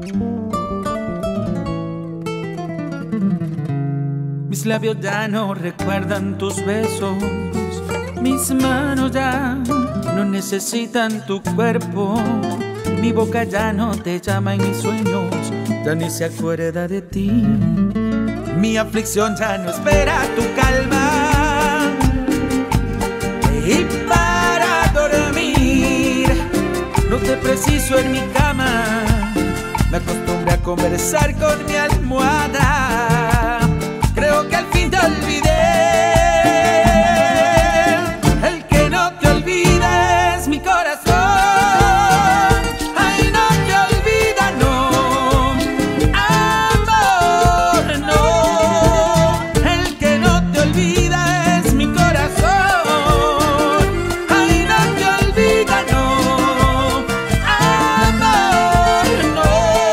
Mis labios ya no recuerdan tus besos, mis manos ya no necesitan tu cuerpo, mi boca ya no te llama en mis sueños, ya ni se acuerda de ti. Mi aflicción ya no espera tu calma, y para dormir no te preciso en mi cama. Me acostumbré a conversar con mi almohada. Creo que al fin te olvidé. El que no te olvida es mi corazón. Ay, no te olvida, no, amor, no. El que no te olvida es mi corazón. Ay, no te olvida, no, amor, no.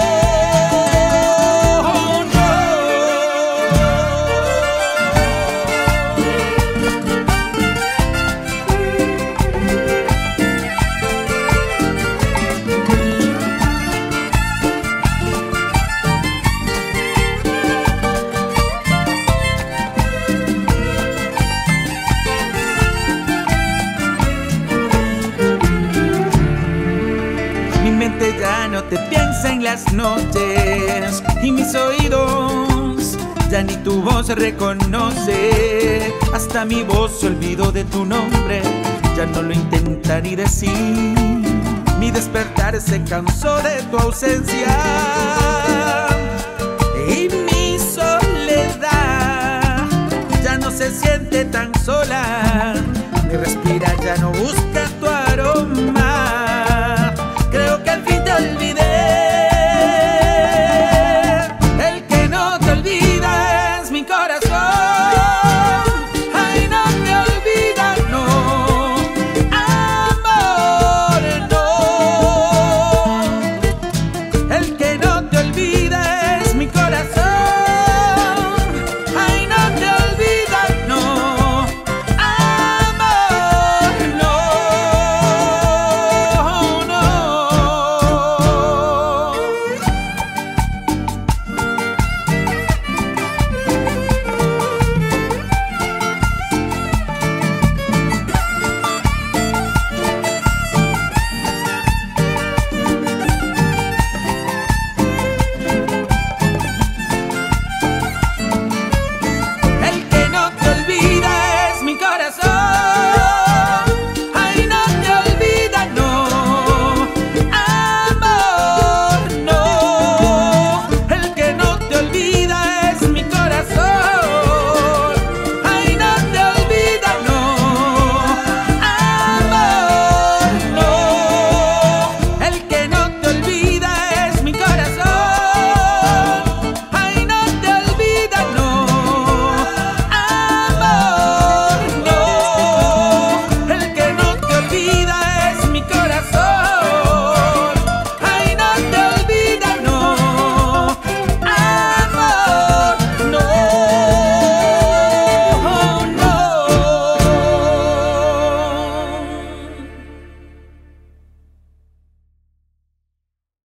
Mi mente ya no te piensa en las noches y mis oídos ya ni tu voz reconoce. Hasta mi voz se olvidó de tu nombre, ya no lo intenta ni decir. Mi despertar se cansó de tu ausencia y mi soledad ya no se siente tan sola.